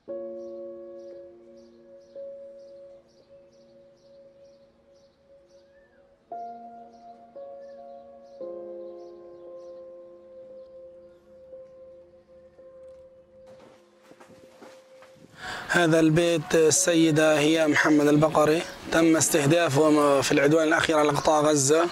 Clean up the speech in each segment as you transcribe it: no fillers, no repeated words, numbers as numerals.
هذا البيت السيدة هي محمد البقري، تم استهدافه في العدوان الأخير على قطاع غزة.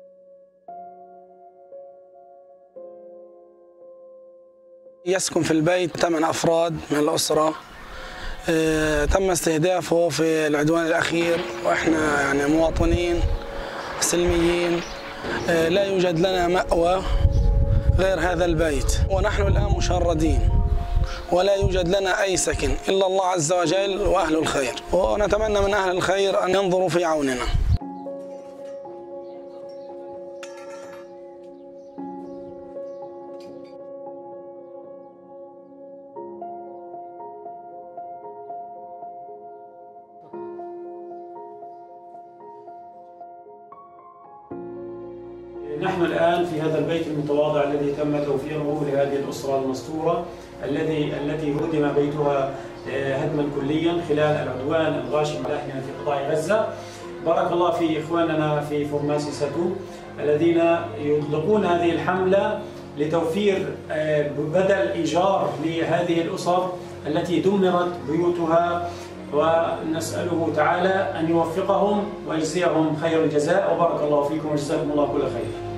يسكن في البيت 8 أفراد من الأسرة. تم استهدافه في العدوان الأخير، وإحنا يعني مواطنين سلميين، لا يوجد لنا مأوى غير هذا البيت، ونحن الآن مشردين ولا يوجد لنا أي سكن إلا الله عز وجل وأهل الخير، ونتمنى من أهل الخير أن ينظروا في عوننا. نحن الآن في هذا البيت المتواضع الذي تم توفيره لهذه الأسرة المستورة التي هدم بيتها هدما كليا خلال العدوان الغاشم على أهلنا في قطاع غزة. بارك الله في إخواننا في فورماسي ساتو الذين يطلقون هذه الحملة لتوفير بدل إيجار لهذه الأسر التي دمرت بيوتها، ونسأله تعالى أن يوفقهم ويجزيهم خير الجزاء، وبارك الله فيكم وجزاكم الله كل خير.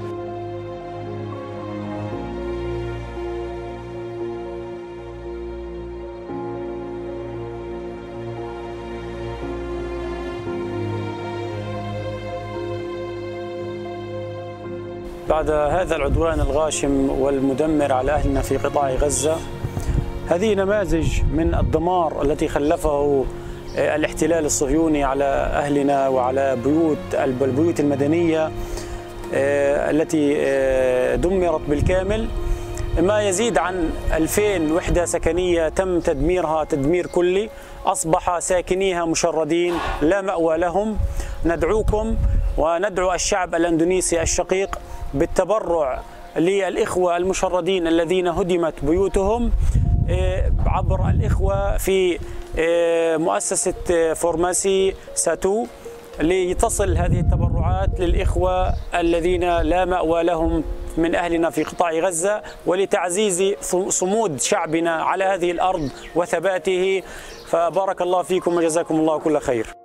بعد هذا العدوان الغاشم والمدمر على أهلنا في قطاع غزة، هذه نماذج من الدمار التي خلفه الاحتلال الصهيوني على أهلنا وعلى البيوت المدنية التي دمرت بالكامل. ما يزيد عن 2000 وحدة سكنية تم تدميرها تدمير كلي، أصبح ساكنيها مشردين لا مأوى لهم. ندعوكم وندعو الشعب الأندونيسي الشقيق بالتبرع للإخوة المشردين الذين هدمت بيوتهم عبر الإخوة في مؤسسة فورماسي ساتو، لتصل هذه التبرعات للإخوة الذين لا مأوى لهم من أهلنا في قطاع غزة، ولتعزيز صمود شعبنا على هذه الأرض وثباته. فبارك الله فيكم وجزاكم الله كل خير.